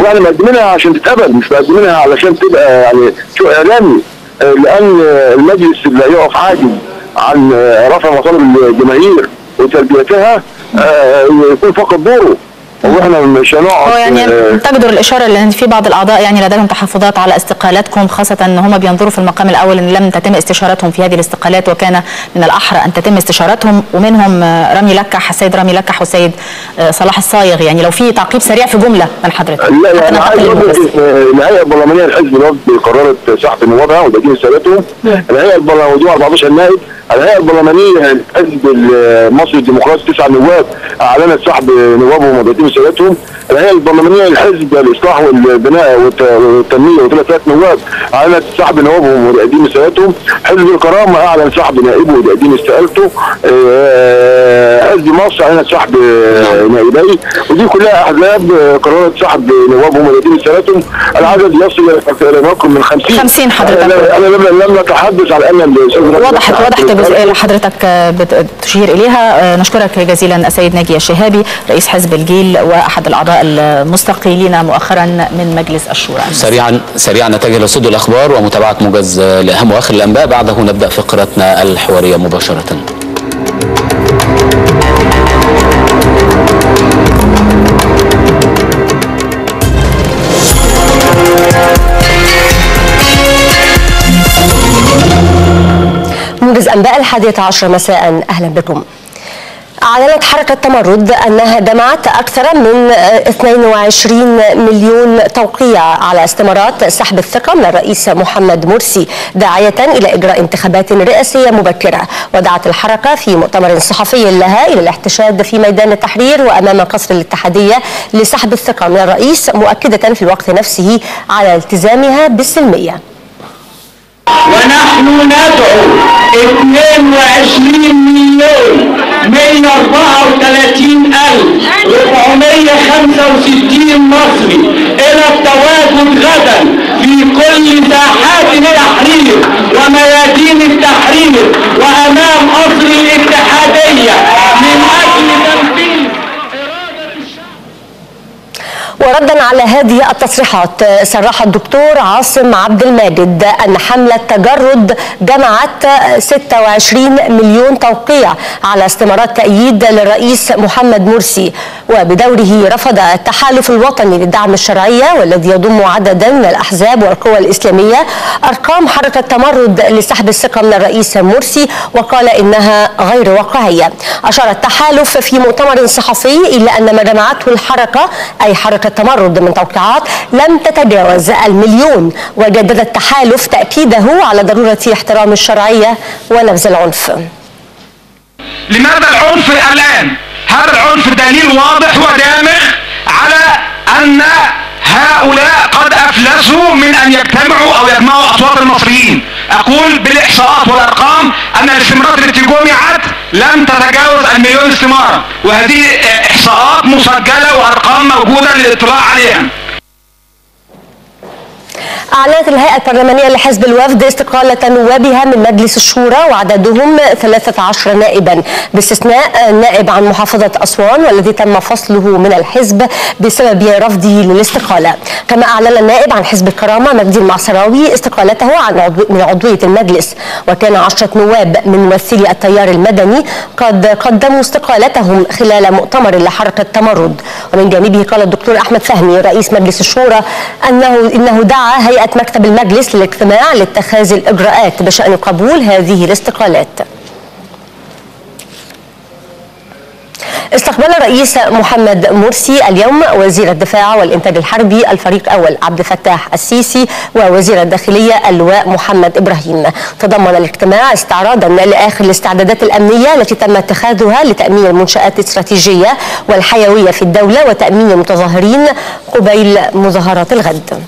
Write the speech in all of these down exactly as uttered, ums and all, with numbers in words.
احنا مقدمينها عشان تتقبل، مش مقدمينها علشان تبقى يعني شو اعلامي، لان المجلس اللي هيقف عاجز عن رفع مطالب الجماهير وتلبيتها يكون فقط دوره، واحنا مش هنقعد. هو يعني تجدر الاشاره لان في بعض الاعضاء يعني لديهم تحفظات على استقالاتكم، خاصه ان هم بينظروا في المقام الاول ان لم تتم استشارتهم في هذه الاستقالات، وكان من الاحرى ان تتم استشارتهم، ومنهم رامي لكح، السيد رامي لكح والسيد صلاح الصايغ. يعني لو في تعقيب سريع في جمله من حضرتك. لا يعني عايز اقول لك الهيئه البرلمانيه للحزب الوفدي قررت سحب نوابها وتأجيل استقالتهم. الهيئه البرلمانيه أربعتاشر نائب. الهيئه البرلمانيه للحزب المصري الديمقراطي تسع نواب اعلنت سحب نوابهم وتأجيل استقالتهم. الهيئه البرلمانيه للحزب الاصلاح والبناء والتنميه وثلاث نواب اعلنت سحب نوابهم وتقديم استقالتهم. حزب الكرامه اعلن سحب نائبه وتقديم استقالته. حزب مصر اعلنت سحب نائبيه، ودي كلها احزاب قررت سحب نوابهم وتقديم استقالتهم. العدد يصل الى رقم من خمسين. خمسين حضرتك. انا لم نتحدث عن ان وضحت وضحت الجزئيه اللي حضرتك بتشير اليها. نشكرك جزيلا السيد ناجي الشهابي رئيس حزب الجيل واحد الاعضاء المستقيلين مؤخرا من مجلس الشورى. سريعا سريعا نتجه لصدور الاخبار ومتابعه موجز لاهم واخر الانباء، بعده نبدا فقرتنا الحواريه مباشره. موجز انباء الحادية عشر مساء، اهلا بكم. أعلنت حركة تمرد أنها جمعت أكثر من اثنين وعشرين مليون توقيع على استمارات سحب الثقة من الرئيس محمد مرسي، داعية إلى إجراء انتخابات رئاسية مبكرة. ودعت الحركة في مؤتمر صحفي لها إلى الاحتشاد في ميدان التحرير وأمام قصر الاتحادية لسحب الثقة من الرئيس، مؤكدة في الوقت نفسه على التزامها بالسلمية. ونحن ندعو اثنين وعشرين مليون مئة وأربعة وثلاثين ألف وأربعمئة وخمسة وستين مصري إلى التواجد غدا في كل ساحات التحرير وميادين التحرير وأمام قصر الاتحادية من أجل تنفيذ إرادة الشعب. وردا على هذه التصريحات، صرح الدكتور عاصم عبد الماجد أن حملة تجرد جمعت ستة وعشرين مليون توقيع على استمارات تأييد للرئيس محمد مرسي. وبدوره رفض التحالف الوطني للدعم الشرعية والذي يضم عددا من الأحزاب والقوى الإسلامية أرقام حركة تمرد لسحب الثقة من الرئيس مرسي، وقال إنها غير واقعية. أشار التحالف في مؤتمر صحفي إلى أن ما جمعته الحركة أي حركة تمرد من توقيعات لم تتجاوز المليون. وجدد التحالف تأكيده على ضرورة احترام الشرعية ونبذ العنف. لماذا العنف الآن؟ هذا العنف دليل واضح ودامغ على أن هؤلاء قد أفلسوا من أن يجتمعوا أو يجمعوا أصوات المصريين. أقول بالإحصاءات والأرقام أن الاستمارات التي جمعت لم تتجاوز المليون استمارة، وهذه إحصاءات مسجلة وأرقام موجودة للاطلاع عليها. أعلنت الهيئة البرلمانية لحزب الوفد استقالة نوابها من مجلس الشورى وعددهم ثلاثة عشر نائبا باستثناء نائب عن محافظة أسوان والذي تم فصله من الحزب بسبب رفضه للاستقالة. كما أعلن النائب عن حزب الكرامة مجدي المعصراوي استقالته عن عضو من عضوية المجلس. وكان عشرة نواب من ممثلي التيار المدني قد قدموا استقالتهم خلال مؤتمر لحركة تمرد. ومن جانبه قال الدكتور أحمد فهمي رئيس مجلس الشورى أنه إنه دعا هيئة مكتب المجلس للاجتماع لاتخاذ الإجراءات بشأن قبول هذه الاستقالات. استقبل الرئيس محمد مرسي اليوم وزير الدفاع والإنتاج الحربي الفريق أول عبد الفتاح السيسي ووزير الداخلية اللواء محمد إبراهيم. تضمن الاجتماع استعراضا لآخر الاستعدادات الأمنية التي تم اتخاذها لتأمين المنشآت الاستراتيجية والحيوية في الدولة وتأمين المتظاهرين قبيل مظاهرات الغد.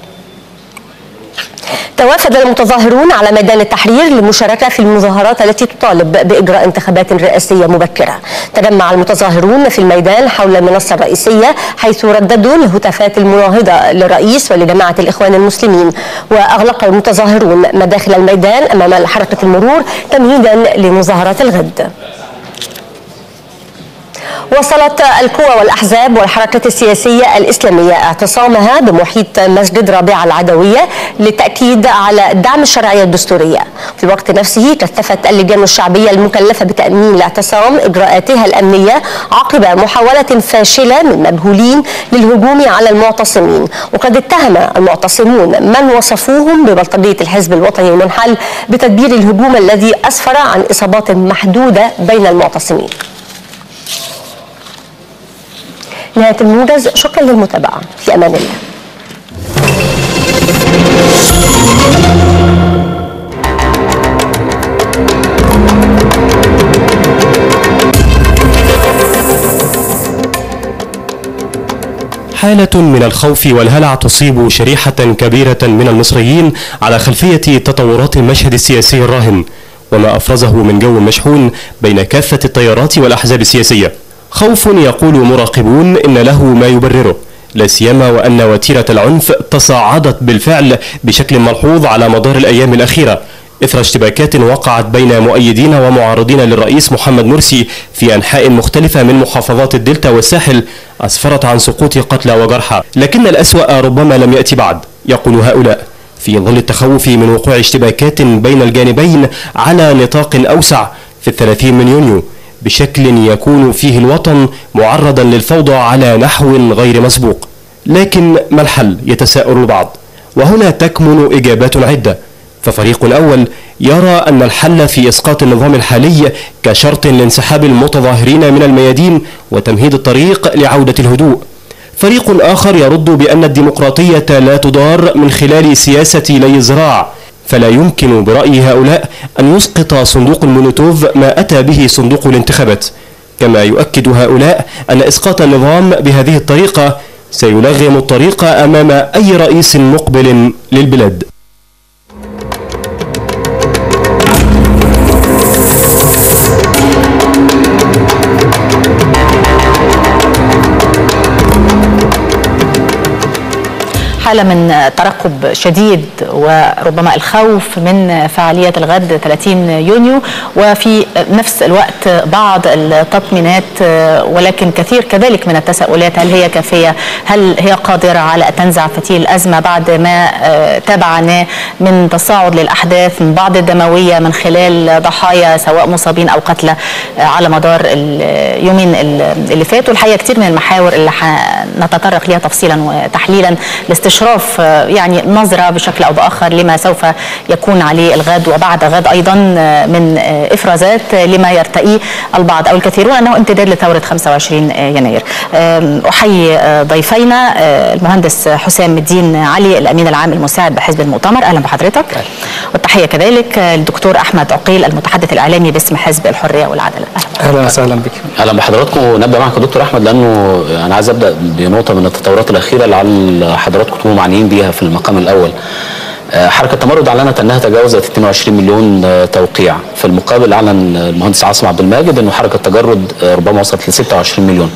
توافد المتظاهرون على ميدان التحرير للمشاركة في المظاهرات التي تطالب بإجراء انتخابات رئاسية مبكرة. تجمع المتظاهرون في الميدان حول المنصة الرئيسية حيث رددوا الهتافات المناهضة للرئيس ولجماعة الإخوان المسلمين. وأغلق المتظاهرون مداخل الميدان أمام حركة المرور تمهيدا لمظاهرات الغد. وصلت القوى والأحزاب والحركات السياسية الإسلامية اعتصامها بمحيط مسجد رابعة العدوية للتأكيد على دعم الشرعية الدستورية. في الوقت نفسه كثفت اللجان الشعبية المكلفة بتأمين الاعتصام إجراءاتها الأمنية عقب محاولة فاشلة من مجهولين للهجوم على المعتصمين، وقد اتهم المعتصمون من وصفوهم ببلطجية الحزب الوطني المنحل بتدبير الهجوم الذي أسفر عن إصابات محدودة بين المعتصمين. نهاية الموجز، شكرا للمتابعة، في أمان الله. حالة من الخوف والهلع تصيب شريحة كبيرة من المصريين على خلفية تطورات المشهد السياسي الراهن وما أفرزه من جو مشحون بين كافة التيارات والأحزاب السياسية. خوف يقول مراقبون إن له ما يبرره، لا سيما وأن وتيرة العنف تصاعدت بالفعل بشكل ملحوظ على مدار الأيام الأخيرة إثر اشتباكات وقعت بين مؤيدين ومعارضين للرئيس محمد مرسي في أنحاء مختلفة من محافظات الدلتا والساحل أسفرت عن سقوط قتلى وجرحى. لكن الأسوأ ربما لم يأتي بعد، يقول هؤلاء، في ظل التخوف من وقوع اشتباكات بين الجانبين على نطاق أوسع في الثلاثين من يونيو بشكل يكون فيه الوطن معرضا للفوضى على نحو غير مسبوق. لكن ما الحل؟ يتساءل البعض، وهنا تكمن إجابات عدة. ففريق أول يرى أن الحل في إسقاط النظام الحالي كشرط لانسحاب المتظاهرين من الميادين وتمهيد الطريق لعودة الهدوء. فريق آخر يرد بأن الديمقراطية لا تدار من خلال سياسة لي الزراع، فلا يمكن برأي هؤلاء أن يسقط صندوق المولوتوف ما أتى به صندوق الانتخابات. كما يؤكد هؤلاء أن إسقاط النظام بهذه الطريقة سيلغم الطريق أمام أي رئيس مقبل للبلاد. حالة من ترقب شديد وربما الخوف من فعالية الغد ثلاثين يونيو، وفي نفس الوقت بعض التطمينات ولكن كثير كذلك من التساؤلات. هل هي كافية؟ هل هي قادرة على أن تنزع فتيل الأزمة بعد ما تابعناه من تصاعد للأحداث من بعض الدموية من خلال ضحايا سواء مصابين أو قتلى على مدار اليومين اللي فاتوا؟ الحقيقة كثير من المحاور اللي نتطرق لها تفصيلا وتحليلا لاستشراف يعني نظرة بشكل أو بآخر لما سوف يكون عليه الغد وبعد غد أيضا من إفرازات لما يرتئيه البعض أو الكثيرون أنه امتداد لثورة خمسة وعشرين يناير. أحيي ضيفينا المهندس حسام الدين علي الأمين العام المساعد بحزب المؤتمر، أهلا بحضرتك. والتحية كذلك الدكتور أحمد عقيل المتحدث الإعلامي باسم حزب الحرية والعدالة. أهلا وسهلا بك. أهلا بحضراتكم. ونبدأ معك دكتور أحمد لأنه أنا عايز أبدأ بنقطة من التطورات الأخيرة لعل حضراتكم تكونوا معنيين بيها في المقام الأول. حركة تمرد أعلنت أنها تجاوزت اثنين وعشرين مليون توقيع، في المقابل أعلن المهندس عاصم عبد الماجد أنه حركة تجرد ربما وصلت ل ستة وعشرين مليون.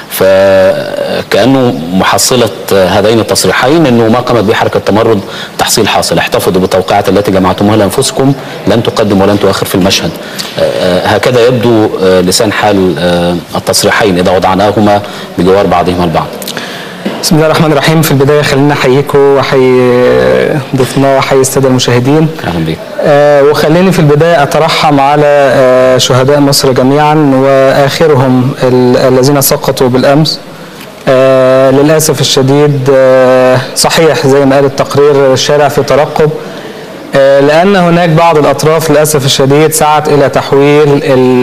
فكأنه محصلة هذين التصريحين أنه ما قامت به حركة تمرد تحصيل حاصل. احتفظوا بالتوقيعات التي جمعتموها لأنفسكم، لن تقدم ولن تؤخر في المشهد. هكذا يبدو لسان حال التصريحين إذا وضعناهما بجوار بعضهما البعض. بسم الله الرحمن الرحيم. في البداية خلينا أحييكم وأحيي ضيفنا وأحيي السادة المشاهدين. أهلا بك. آه وخليني في البداية أترحم على آه شهداء مصر جميعا وآخرهم الذين سقطوا بالأمس. آه للأسف الشديد آه صحيح زي ما قال التقرير الشارع في ترقب، آه لأن هناك بعض الأطراف للأسف الشديد سعت إلى تحويل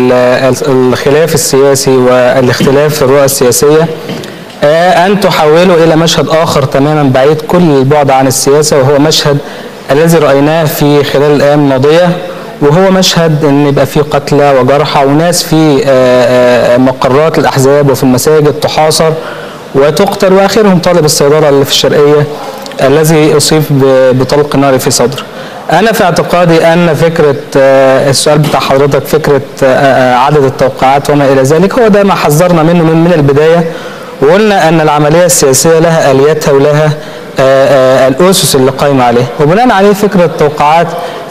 الخلاف السياسي والاختلاف في الرؤى السياسية أن تحوله إلى مشهد آخر تماما بعيد كل البعد عن السياسة، وهو مشهد الذي رأيناه في خلال الأيام الماضية، وهو مشهد أن يبقى فيه قتلى وجرحى وناس في مقرات الأحزاب وفي المساجد تحاصر وتقتل، وآخرهم طالب الصيدلة اللي في الشرقية الذي أصيب بطلق نار في صدره. أنا في اعتقادي أن فكرة السؤال بتاع حضرتك فكرة عدد التوقيعات وما إلى ذلك هو ده ما حذرنا منه من البداية، وقلنا أن العملية السياسية لها آلياتها ولها الأسس اللي قايمة عليها، وبناء عليه فكرة توقعات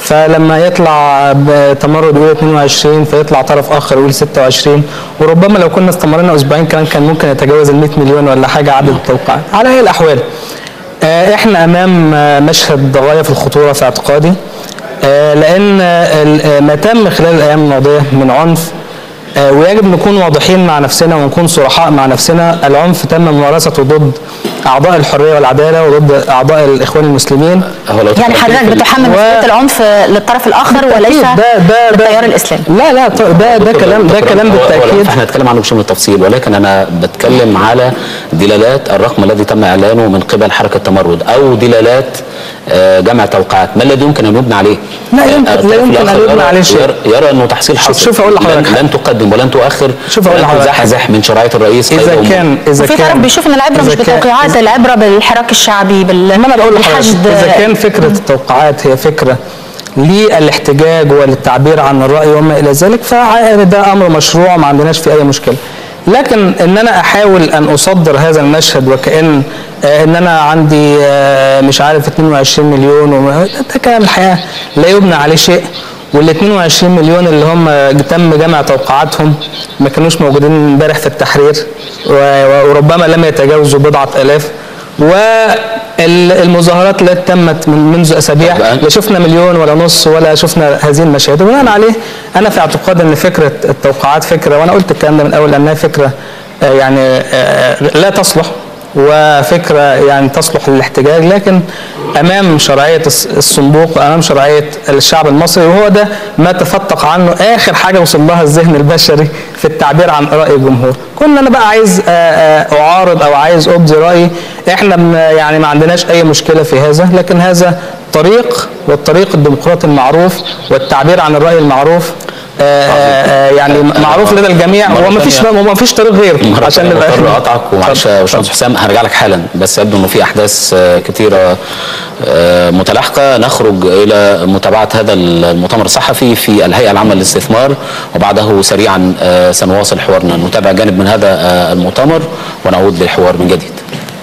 فلما يطلع بتمرد يقول اتنين وعشرين فيطلع طرف اخر يقول ستة وعشرين، وربما لو كنا استمرنا اسبوعين كمان كان ممكن يتجاوز ال مئة مليون ولا حاجه عدد التوقيعات. على اي الاحوال احنا امام مشهد غايه في الخطوره في اعتقادي، لان ما تم خلال الايام الماضيه من عنف، ويجب نكون واضحين مع نفسنا ونكون صرحاء مع نفسنا. العنف تم ممارسته ضد اعضاء الحريه والعداله وضد اعضاء الاخوان المسلمين. يعني حضرتك بتحمل مسؤوليه و... العنف للطرف الاخر وليس ده ده للتيار الاسلامي؟ لا لا ده ده كلام ده كلام بالتاكيد. احنا هنتكلم عنه بشكل التفصيل، ولكن انا بتكلم على دلالات الرقم الذي تم اعلانه من قبل حركه تمرد او دلالات جمع توقيعات، ما الذي يمكن ان يبنى عليه؟ لا يمكن لا يمكن ان يبنى عليه شيء. يرى انه تحصيل حاصل. شوف اقول لحضرتك لن, لن تقدم ولن تؤخر، شوف اقول لحضرتك تزحزح من شرعيه الرئيس. اذا كان اذا كان في طرف بيشوف ان العبره مش بتوقيعات، العبره بالحراك الشعبي بالحشد. اذا كان فكره التوقيعات هي فكره للاحتجاج وللتعبير عن الراي وما الى ذلك فده امر مشروع ما عندناش فيه اي مشكله. لكن ان انا احاول ان اصدر هذا المشهد وكأن ان انا عندي مش عارف اتنين وعشرين مليون، ده كلام الحقيقه لا يبنى عليه شيء. وال اتنين وعشرين مليون اللي هم تم جمع توقعاتهم ما كانوش موجودين امبارح في التحرير، وربما لم يتجاوزوا بضعه الاف. والمظاهرات التي تمت من منذ اسابيع لا شفنا مليون ولا نص ولا شفنا هذه المشاهد. وبناء عليه انا في اعتقاد ان فكره التوقعات فكره، وانا قلت الكلام ده من الاول، انها فكره يعني لا تصلح، وفكره يعني تصلح للاحتجاج، لكن امام شرعيه الصندوق وامام شرعيه الشعب المصري، وهو ده ما تفتق عنه اخر حاجه وصل لها الذهن البشري في التعبير عن راي الجمهور. كنا انا بقى عايز اعارض او عايز ابدي رايي، احنا يعني ما عندناش اي مشكله في هذا، لكن هذا طريق، والطريق الديمقراطي المعروف والتعبير عن الراي المعروف آآ آآ يعني معروف لدى الجميع، وما فيش ما فيش طريق غير. عشان نبقى مضطر اقطعك ومعلش يا باشمهندس حسام هرجع لك حالا، بس يبدو انه في احداث كثيره متلاحقه. نخرج الى متابعه هذا المؤتمر الصحفي في الهيئه العامه للاستثمار، وبعده سريعا سنواصل حوارنا، نتابع جانب من هذا المؤتمر ونعود للحوار من جديد.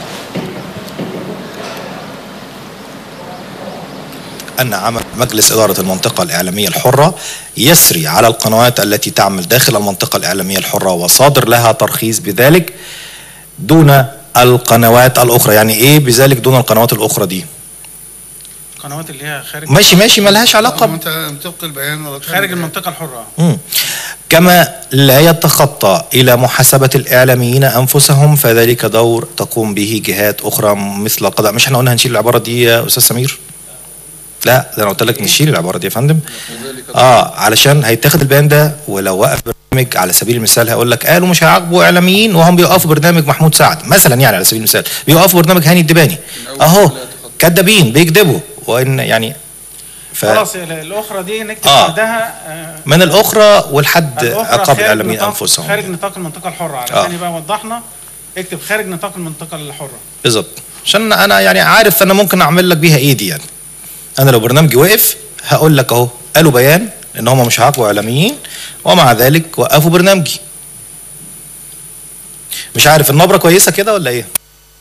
أن عمل مجلس إدارة المنطقة الإعلامية الحرة يسري على القنوات التي تعمل داخل المنطقة الإعلامية الحرة وصادر لها ترخيص بذلك دون القنوات الأخرى. يعني إيه بذلك دون القنوات الأخرى دي؟ القنوات اللي هي خارج ماشي ماشي ما لهاش علاقة ب... منطقة البيان خارج المنطقة الحرة. مم. كما لا يتخطى إلى محاسبة الإعلاميين أنفسهم، فذلك دور تقوم به جهات أخرى مثل القضاء. مش احنا قلنا هنشيل العبارة دي يا أستاذ سمير؟ لا ده انا قلت لك نشيل العباره دي يا فندم. اه علشان هيتاخد البيان ده، ولو وقف برنامج على سبيل المثال هيقول لك قالوا مش هيعاقبوا اعلاميين وهم بيوقفوا برنامج محمود سعد مثلا، يعني على سبيل المثال بيوقفوا برنامج هاني الدباني اهو كدابين بيكذبوا، وان يعني ف... خلاص الاخرى دي نكتب آه. بعدها آه من الاخرى ولحد عقاب الاعلاميين انفسهم خارج نطاق المنطقه الحره، علشان آه. يبقى وضحنا اكتب خارج نطاق المنطقه الحره بالظبط، عشان انا يعني عارف انا ممكن اعمل لك بيها ايدي. يعني انا لو برنامجي وقف هقول لك اهو قالوا بيان ان هم مش هيعاقبوا اعلاميين ومع ذلك وقفوا برنامجي. مش عارف النبره كويسه كده ولا ايه؟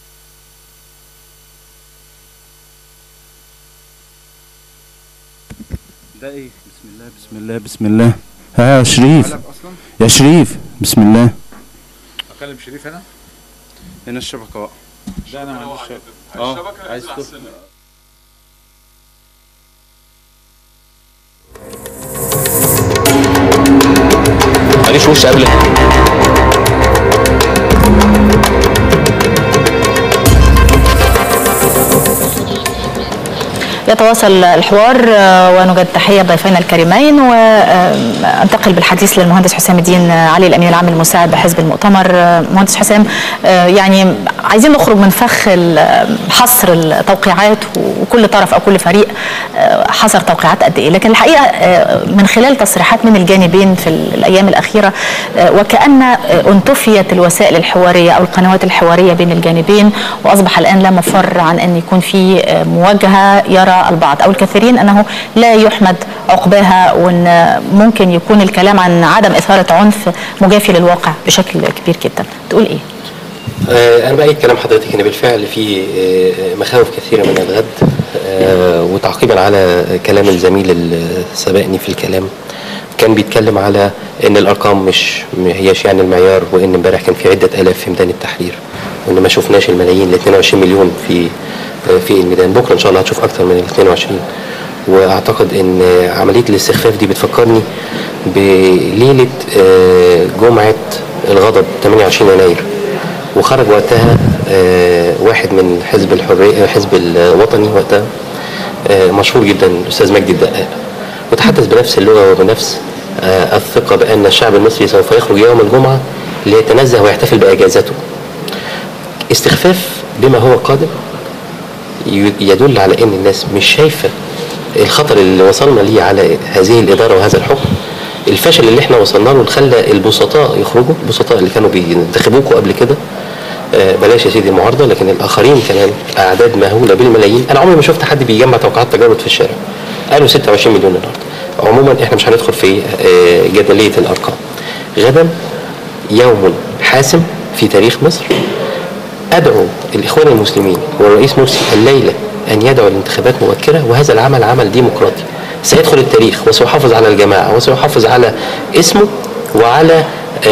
ده ايه؟ بسم الله بسم الله بسم الله. ها يا شريف يا شريف بسم الله. اكلم شريف هنا هنا الشبكه بقى. ده انا ما عنديش شبكه. اه عايز ماليش وش قبل يتواصل الحوار ونجد تحية ضيفينا الكريمين، وانتقل بالحديث للمهندس حسام الدين علي الأمين العام المساعد بحزب المؤتمر. مهندس حسام، يعني عايزين نخرج من فخ حصر التوقيعات وكل طرف أو كل فريق حصر توقيعات قد إيه، لكن الحقيقة من خلال تصريحات من الجانبين في الأيام الأخيرة وكأن انتفيت الوسائل الحوارية أو القنوات الحوارية بين الجانبين، وأصبح الآن لا مفر عن أن يكون في مواجهة يرى البعض أو الكثيرين أنه لا يحمد عقباها، وأن ممكن يكون الكلام عن عدم إثارة عنف مجافي للواقع بشكل كبير جدا. تقول إيه؟ أنا بأيد كلام حضرتك أن بالفعل في مخاوف كثيرة من الغد، تعقيبا على كلام الزميل اللي سبقني في الكلام، كان بيتكلم على ان الارقام مش ما هياش يعني المعيار، وان امبارح كان في عده الاف في ميدان التحرير، وان ما شفناش الملايين ال اتنين وعشرين مليون في في الميدان. بكره ان شاء الله هتشوف اكتر من ال اتنين وعشرين. واعتقد ان عمليه الاستخفاف دي بتفكرني بليله جمعه الغضب ثمانية وعشرين يناير، وخرج وقتها واحد من حزب الحريه حزب الوطني وقتها مشهور جدا الاستاذ مجدي الدقاق، وتحدث بنفس اللغه وبنفس الثقه بان الشعب المصري سوف يخرج يوم الجمعه ليتنزه ويحتفل باجازته. استخفاف بما هو قادم يدل على ان الناس مش شايفه الخطر اللي وصلنا ليه على هذه الاداره وهذا الحكم. الفشل اللي احنا وصلنا له خلى البسطاء يخرجوا، البسطاء اللي كانوا بينتخبوكوا قبل كده، بلاش يا سيدي المعارضه، لكن الاخرين كمان اعداد مهوله بالملايين. انا عمري ما شفت حد بيجمع توقعات تجارب في الشارع. قالوا ستة وعشرين مليون النهارده. عموما احنا مش هندخل في جدليه الارقام. غدا يوم حاسم في تاريخ مصر. ادعو الاخوان المسلمين والرئيس مرسي الليله ان يدعو الانتخابات مبكره، وهذا العمل عمل ديمقراطي سيدخل التاريخ وسيحافظ على الجماعه وسيحافظ على اسمه وعلى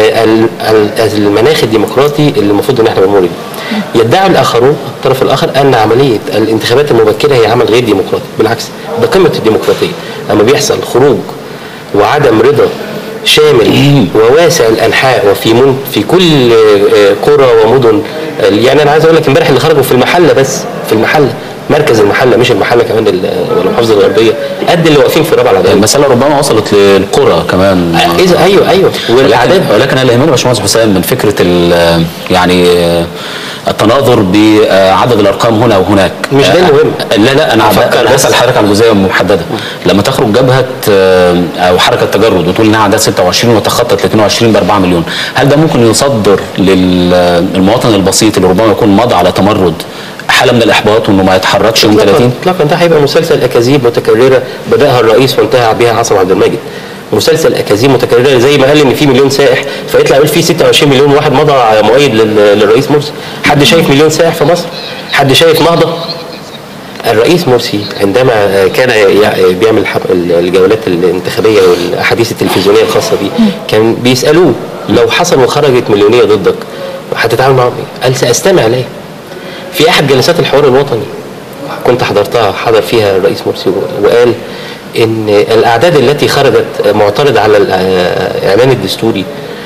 المناخ الديمقراطي اللي المفروض ان احنا بنمر بيه. يدعي الاخرون الطرف الاخر ان عمليه الانتخابات المبكره هي عمل غير ديمقراطي، بالعكس ده قمه الديمقراطيه. اما بيحصل خروج وعدم رضا شامل وواسع الانحاء وفي من في كل قرى ومدن، يعني انا عايز اقول لك امبارح اللي خرجوا في المحله، بس في المحله مركز المحله مش المحله كمان ولا المحافظه الغربيه، قد اللي واقفين في الرابعه العدويه. المساله ربما وصلت للقرى كمان. اذا ايوه ايوه والاعداد. ولكن اللي يهمني باشمهندس حسام من فكره يعني التناظر بعدد الارقام هنا وهناك، مش ده المهم. لا لا انا بسال حضرتك عن جزئيه محدده. لما تخرج جبهه او حركه تجرد وتقول انها عندها ستة وعشرين وتخطط ل اتنين وعشرين ب أربعة مليون، هل ده ممكن يصدر للمواطن البسيط اللي ربما يكون مضى على تمرد حاله من الاحباط وانه ما يتحركش يوم ثلاثين؟ اطلاقا. ده هيبقى مسلسل اكاذيب متكرره بداها الرئيس وانتهى بها عاصم عبد المجيد. مسلسل اكاذيب متكرره زي ما قال ان في مليون سائح، فيطلع يقول في ستة وعشرين مليون واحد مضى مؤيد للرئيس مرسي. حد شايف مليون سائح في مصر؟ حد شايف نهضه؟ الرئيس مرسي عندما كان بيعمل الجولات الانتخابيه والاحاديث التلفزيونيه الخاصه بيه، كان بيسالوه لو حصل وخرجت مليونيه ضدك هتتعامل معاهم ايه؟ قال ساستمع اليه. في احد جلسات الحوار الوطني كنت حضرتها، حضر فيها الرئيس مرسي وقال ان الاعداد التي خرجت معترضه على الاعلان الدستوري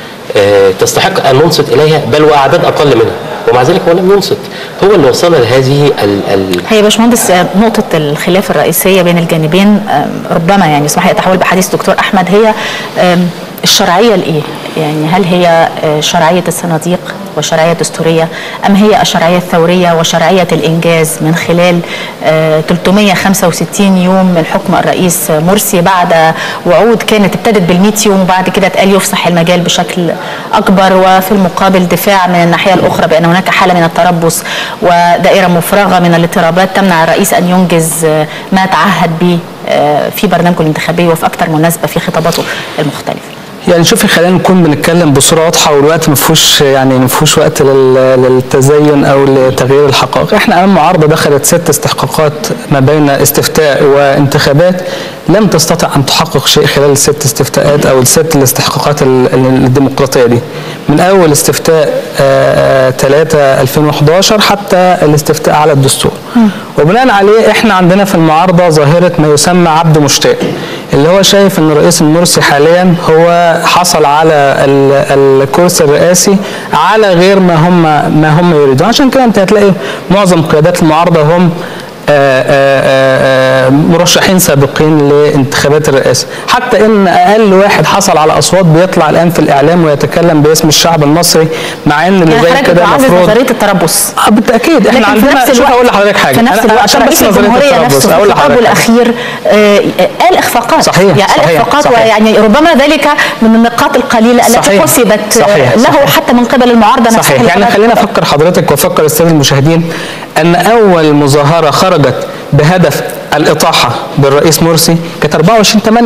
تستحق ان ننصت اليها، بل واعداد اقل منها، ومع ذلك هو لم ينصت. هو اللي وصلنا لهذه ال ال هي باشمهندس نقطه الخلاف الرئيسيه بين الجانبين، ربما يعني اسمح لي اتحول بحديث دكتور احمد، هي الشرعيه لايه؟ يعني هل هي شرعيه الصناديق وشرعيه دستوريه، ام هي الشرعيه الثوريه وشرعيه الانجاز من خلال ثلاثمائة وخمسة وستين يوم من حكم الرئيس مرسي بعد وعود كانت ابتدت بالمئة يوم وبعد كده اتقال يفسح المجال بشكل اكبر، وفي المقابل دفاع من الناحيه الاخرى بان هناك حاله من التربص ودائره مفرغه من الاضطرابات تمنع الرئيس ان ينجز ما تعهد به في برنامجه الانتخابي وفي اكثر مناسبه في خطاباته المختلفه. يعني شوفي خلينا نكون بنتكلم بصوره واضحه، والوقت ما فيهوش يعني ما فيهوش وقت للتزين او لتغيير الحقائق. احنا امام معارضه دخلت ست استحقاقات ما بين استفتاء وانتخابات، لم تستطع ان تحقق شيء خلال الست استفتاءات او الست الاستحقاقات الديمقراطيه دي، من اول استفتاء ثلاثة ألفين وأحد عشر حتى الاستفتاء على الدستور. وبناء عليه احنا عندنا في المعارضه ظاهره ما يسمى عبد مشتاق، اللي هو شايف ان الرئيس المرسي حاليا هو حصل على الكرسي الرئاسي على غير ما هم ما هم يريدون. عشان كده انت هتلاقي معظم قيادات المعارضه هم آآ آآ مرشحين سابقين لانتخابات الرئاسه، حتى ان اقل واحد حصل على اصوات بيطلع الان في الاعلام ويتكلم باسم الشعب المصري، مع ان اللي زي كده المفروض نظريه التربص. اه بالتاكيد احنا عندنا. شوف اقول لحضرتك حاجه، في نفس الوقت عشان بس نظريه التربص اقول لحضرتك الاخير قال اخفاقات. صحيح يعني قال اخفاقات، ويعني ربما ذلك من النقاط القليله التي حسبت له حتى من قبل المعارضه نفسها. صحيح. يعني خلينا افكر حضرتك وافكر الساده المشاهدين ان اول مظاهره خرجت بهدف الاطاحه بالرئيس مرسي كانت أربعة وعشرين ثمانية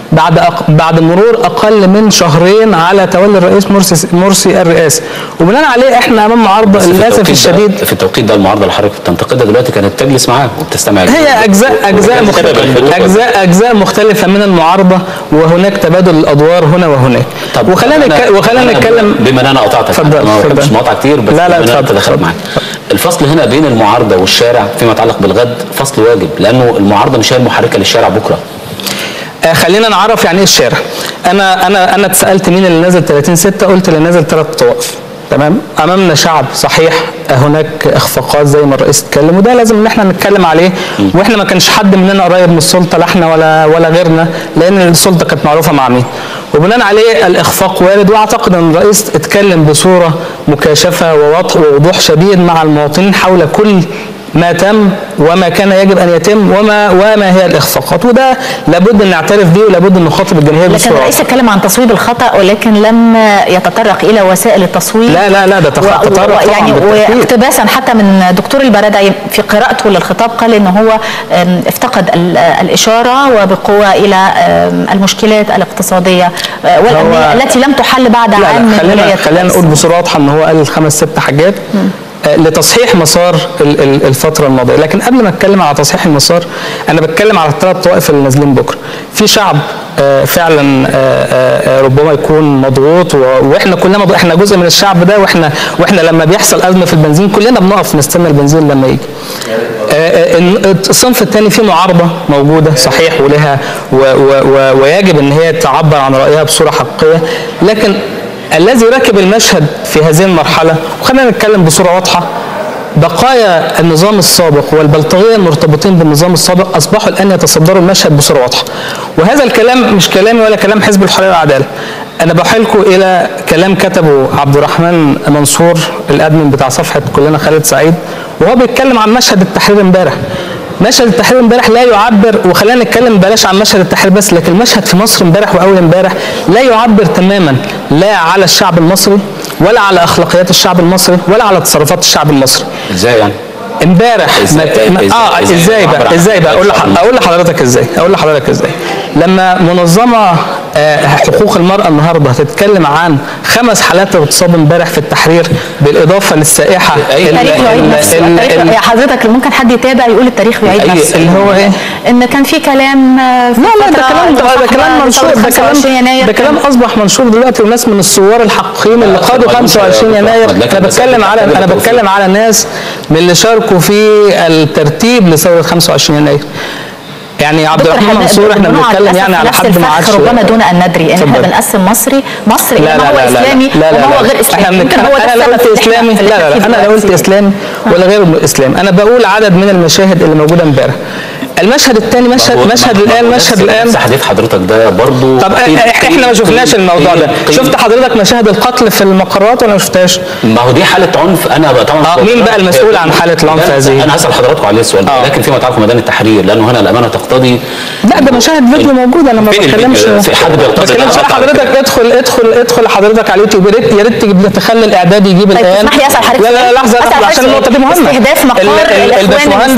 بعد أق... بعد مرور اقل من شهرين على تولي الرئيس مرسي مرسي الرئاسه، وبناء عليه احنا امام معارضه للاسف الشديد. في التوقيت ده المعارضه اللي حضرتك بتنتقدها دلوقتي كانت تجلس معاه وبتستمع هي اجزاء اجزاء مختلفه اجزاء اجزاء مختلفه من المعارضه، وهناك تبادل الادوار هنا وهناك. طب وخلينا نك... وخلينا نتكلم بما ان انا قطعتك، اتفضل ما بحبش مقاطعه كتير، بس لا لا اتفضل اتفضل معاك. الفصل هنا بين المعارضه والشارع فيما يتعلق بالغد فصل واجب، لانه المعارضه مش هي المحركه للشارع بكره. آه خلينا نعرف يعني ايه الشارع. انا انا انا اتسالت مين اللي نزل ثلاثين ستة، قلت اللي نزل ثلاث طوائف. تمام؟ امامنا شعب صحيح هناك اخفاقات زي ما الرئيس اتكلم، وده لازم ان احنا نتكلم عليه، واحنا ما كانش حد مننا قريب من السلطه، لا احنا ولا ولا غيرنا، لان السلطه كانت معروفه مع مين. وبناء عليه الاخفاق وارد، واعتقد ان الرئيس اتكلم بصوره مكاشفه ووضوح شديد مع المواطنين حول كل ما تم وما كان يجب ان يتم وما وما هي الاخفاقات، وده لابد ان نعترف بيه ولابد ان نخاطب الجماهير بصوره. لكن الرئيس اتكلم عن تصويب الخطا، ولكن لم يتطرق الى وسائل التصويب. لا لا لا ده تطرق و... يعني واقتباسا حتى من دكتور البرادعي في قراءته للخطاب قال ان هو افتقد الاشاره وبقوه الى المشكلات الاقتصاديه والامنيه التي لم تحل بعد لا عام لا خلينا خلينا نقول بصوره واضحه ان هو قال خمس ست حاجات لتصحيح مسار الفترة الماضية. لكن قبل ما اتكلم على تصحيح المسار انا بتكلم على الثلاث طوائف اللي نازلين بكره. في شعب فعلا ربما يكون مضغوط، واحنا كلنا مضغوط، احنا جزء من الشعب ده، واحنا واحنا لما بيحصل ازمه في البنزين كلنا بنقف نستنى البنزين لما يجي. الصنف الثاني فيه معارضه موجوده صحيح ولها ويجب ان هي تعبر عن رايها بصوره حقيقيه، لكن الذي راكب المشهد في هذه المرحلة، وخلينا نتكلم بصورة واضحة، بقايا النظام السابق والبلطجية المرتبطين بالنظام السابق أصبحوا الآن يتصدروا المشهد بصورة واضحة. وهذا الكلام مش كلامي ولا كلام حزب الحرية والعدالة، أنا بحيلكم إلى كلام كتبه عبد الرحمن منصور الأدمن بتاع صفحة كلنا خالد سعيد، وهو بيتكلم عن مشهد التحرير امبارح. مشهد التحرير امبارح لا يعبر، وخلينا نتكلم بلاش عن مشهد التحرير بس، لكن المشهد في مصر امبارح واول امبارح لا يعبر تماما لا على الشعب المصري ولا على اخلاقيات الشعب المصري ولا على تصرفات الشعب المصري. ازاي يعني؟ امبارح اه ازاي بقى ازاي بقى اقول اقول لحضرتك ازاي اقول لحضرتك ازاي لما منظمه آه حقوق المراه النهارده هتتكلم عن خمس حالات اغتصاب امبارح في التحرير بالاضافه للسائحه. التاريخ بيعيد نفسه. يا حضرتك ممكن حد يتابع يقول التاريخ بيعيد نفسه. اللي هو ايه؟ ان كان في كلام في لا لا ده كلام ده كلام منشور، ده كلام ده كلام اصبح منشور دلوقتي، وناس من الثوار الحقيقيين اللي قادوا خمسة وعشرين يناير. انا بتكلم على انا بتكلم على ناس من اللي شاركوا في الترتيب لثوره خمسة وعشرين يناير. يعني عبد الرحمن منصور احنا بنتكلم يعني على حد ما عادش، ربما دون ان ندري ان احنا بنقسم مصري مصري الى ما هو اسلامي وما هو غير اسلامي. ممكن هو ده انا قلت اسلامي لا لا لا انا لا قلت اسلامي ولا غير اسلامي، انا بقول عدد من المشاهد اللي موجوده امبارح. المشهد الثاني مشهد مشهد الان مشهد الان حديث حضرتك ده برضه. طب احنا ما شفناش الموضوع ده، شفت حضرتك مشاهد القتل في المقرات ولا ما شفتهاش؟ ما هو دي حاله عنف. انا بقى طبعا اه مين بقى المسؤول عن حاله العنف هذه؟ انا هسال حضراتكم عليه السؤال ده، لكن فيما يتعلق بميدان التحرير لانه هنا الامانه تقتضي. لا ده مشاهد فيديو موجود، انا ما بتكلمش في حد بيقتضي. بتكلمش انا حضرتك ادخل ادخل ادخل حضرتك على اليوتيوب، يا ريت يا ريت تخلي الاعداد يجيب الان. اسمح لي اسال حضرتك. لا لا لحظه لحظه عشان النقطه دي مهمه. استهداف مقر الباشمهندس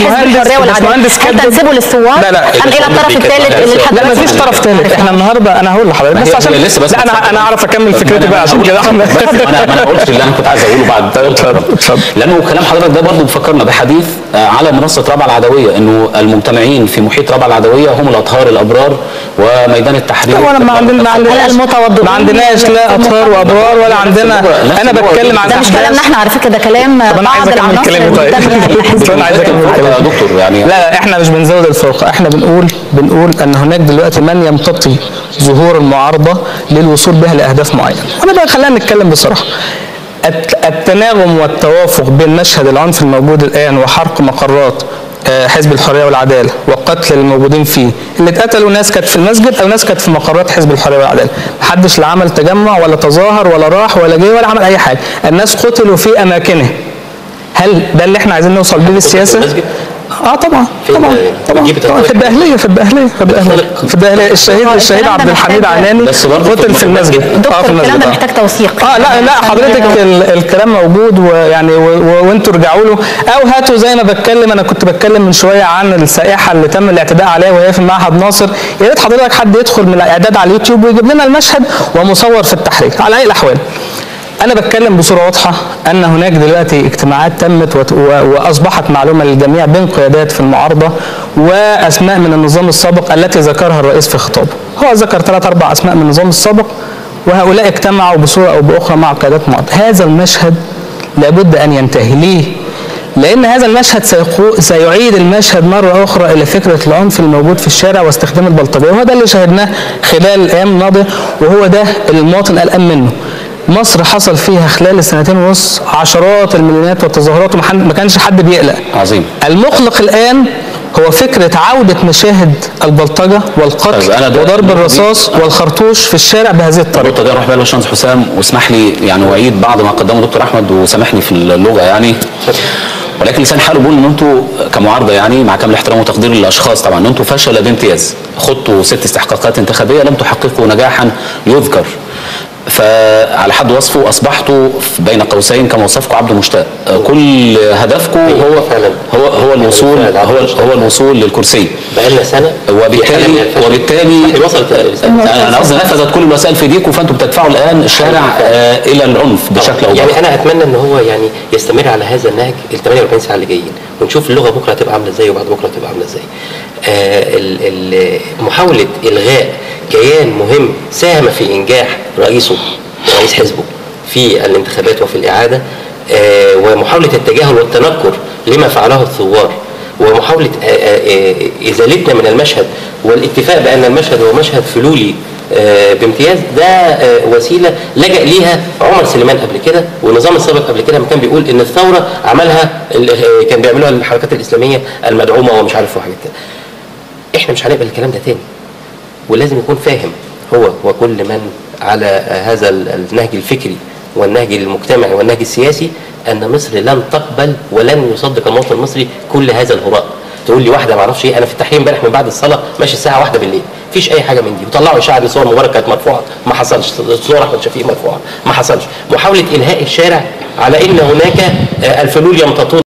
الباشمهندس هل تنسبوا للثوار لا لا ام الى الطرف الثالث اللي لا ما فيش طرف ثالث. احنا النهارده انا هقول لحضرتك بس عشان لا انا انا اعرف اكمل فكرتي بقى عشان كده احنا انا ما قلتش اللي انا كنت عايز اقوله بعد. اتفضل. لانه كلام حضرتك ده برضه بيفكرنا بحديث على منصه رابعه العدويه، انه المجتمعين في محيط رابعه العدويه هم الاطهار الابرار وميدان التحرير. ولا ما عندنا ما عندناش ما عندناش لا اطهار وابرار ولا عندنا. انا بتكلم عن ده مش كلامنا احنا على فكره، ده كلام بعض العناصر اللي انا عايز اكمل كلامي يا دكتور. يعني لا احنا مش بنزود الفرقه، احنا بنقول بنقول ان هناك دلوقتي من يمتطي ظهور المعارضه للوصول بها لاهداف معينه. وانا بقى خلينا نتكلم بصراحه. التناغم والتوافق بين مشهد العنف الموجود الان وحرق مقرات حزب الحريه والعداله وقتل الموجودين فيه، اللي اتقتلوا ناس كانت في المسجد او ناس كانت في مقرات حزب الحريه والعداله، محدش لا عمل تجمع ولا تظاهر ولا راح ولا جه ولا عمل اي حاجه، الناس قتلوا في اماكنهم. هل ده اللي احنا عايزين نوصل بيه للسياسه؟ اه طبعا طبعا طبعا, طبعا في الدقهليه في الدقهليه في الدقهليه في الدقهليه الشهيد الشهيد عبد الحميد عناني قتل في المسجد. دكتور الكلام ده محتاج توثيق. اه لا لا حضرتك الكلام موجود ويعني وانتوا ارجعوا له او هاتوا زي ما بتكلم. انا كنت بتكلم من شويه عن السائحه اللي تم الاعتداء عليها وهي في معهد ناصر. يا ريت حضرتك حد يدخل من الاعداد على اليوتيوب ويجيب لنا المشهد ومصور في التحرير. على اي الاحوال أنا بتكلم بصورة واضحة أن هناك دلوقتي اجتماعات تمت وأصبحت معلومة للجميع بين قيادات في المعارضة وأسماء من النظام السابق التي ذكرها الرئيس في خطابه. هو ذكر ثلاث أربع أسماء من النظام السابق وهؤلاء اجتمعوا بصورة أو بأخرى مع قيادات المعارضة. هذا المشهد لابد أن ينتهي. ليه؟ لأن هذا المشهد سيعيد المشهد مرة أخرى إلى فكرة العنف الموجود في الشارع واستخدام البلطجية، وهو ده اللي شاهدناه خلال الأيام الماضية وهو ده المواطن قلقان منه. مصر حصل فيها خلال السنتين ونص عشرات المليونات والتظاهرات وما كانش حد بيقلق. عظيم. المقلق الآن هو فكرة عودة مشاهد البلطجة والقتل وضرب الرصاص والخرطوش في الشارع بهذه الطريقة. النقطة دي اروح بقى للباشمهندس حسام واسمح لي يعني اعيد بعض ما قدمه دكتور احمد وسامحني في اللغة يعني. ولكن لسان حاله بيقول ان انتوا كمعارضه يعني مع كامل احترام وتقدير للاشخاص طبعا ان انتوا فشل بامتياز، خضتوا ست استحقاقات انتخابيه لم تحققوا نجاحا يذكر. فعلى حد وصفه اصبحتوا بين قوسين كما وصفكم عبد مشتاق، كل هدفكم هو هو هو الوصول هو هو الوصول للكرسي. بقالنا سنه وبالتالي وبالتالي انا قصدي نفذت كل الوسائل في ايديكم فانتم بتدفعوا الان الشارع الى العنف بشكل او باخر. يعني انا اتمنى ان هو يعني يستمر على هذا النهج ال ثمانية وأربعين ساعه اللي جايين ونشوف اللغه بكره هتبقى عامله ازاي وبعد بكره هتبقى عامله ازاي. آه محاوله الغاء كيان مهم ساهم في انجاح رئيسه رئيس حزبه في الانتخابات وفي الاعاده، آه ومحاوله التجاهل والتنكر لما فعله الثوار ومحاوله آه آه ازالتنا من المشهد والاتفاق بان المشهد هو مشهد فلولي آه بامتياز. ده آه وسيله لجأ ليها عمر سليمان قبل كده والنظام السابق قبل كده لما كان بيقول ان الثوره عملها كان بيعملوها الحركات الاسلاميه المدعومه ومش عارف وحاجات كده. احنا مش هنقبل الكلام ده تاني ولازم يكون فاهم هو وكل من على هذا النهج الفكري والنهج المجتمعي والنهج السياسي ان مصر لن تقبل ولن يصدق المواطن المصري كل هذا الهراء. تقول لي واحده ما اعرفش ايه، انا في التحرير امبارح من بعد الصلاه ماشي الساعه واحدة بالليل مفيش اي حاجه من دي وطلعوا اشاعه لصور مبارك كانت مرفوعه ما حصلش، صور احمد شفيق مرفوعه ما حصلش. محاوله الهاء الشارع على ان هناك الفلول يمتطون